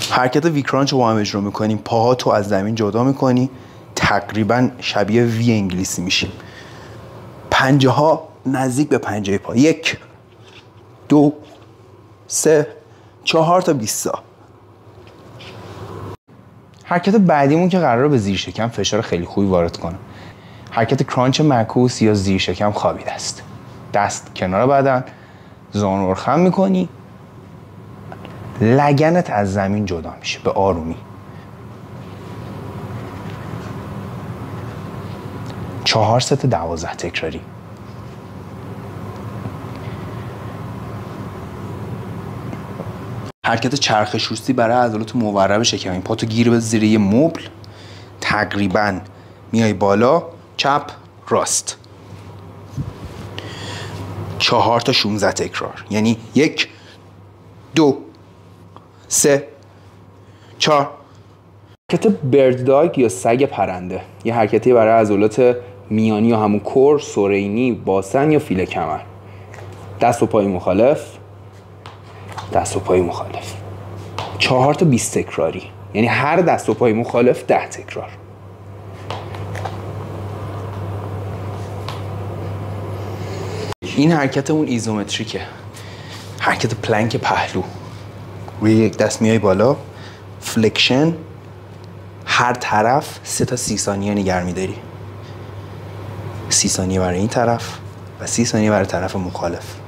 حرکت وی کرانچ رو با هم اجرا میکنیم، پاهاتو از زمین جدا میکنی، تقریبا شبیه وی انگلیسی میشیم. پنجه ها نزدیک به پنجه پا. 1 2 3 4 تا 20 تا. حرکت بعدیمون که قراره به زیر شکم فشار خیلی خوبی وارد کنه، حرکت کرانچ معکوس یا زیر شکم خوابیده است. دست کنار بدن، زانو رو خم میکنی، لگنت از زمین جدا میشه به آرومی. 4 ست 12 تکراری. حرکت چرخ شوستی برای عضلات مورب شکم. پاتو گیر به زیر یه مبل، تقریبا میای بالا، چپ راست. 4 تا 16 تکرار، یعنی 1 2 3 4. حرکت برد داگ یا سگ پرنده، یه حرکتی برای عضلات میانی یا همون کور، سرینی، باسن یا فیل کمر. دست و پای مخالف، دست و پای مخالف. 4 تا 20 تکراری، یعنی هر دست و پای مخالف 10 تکرار. این حرکت اون ایزومتریکه، حرکت پلنک پهلو. روی یک دست میای بالا، فلکشن، هر طرف 3 تا 30 ثانیه نگه می‌داری. 30 ثانیه برای این طرف و 30 ثانیه برای طرف مخالف.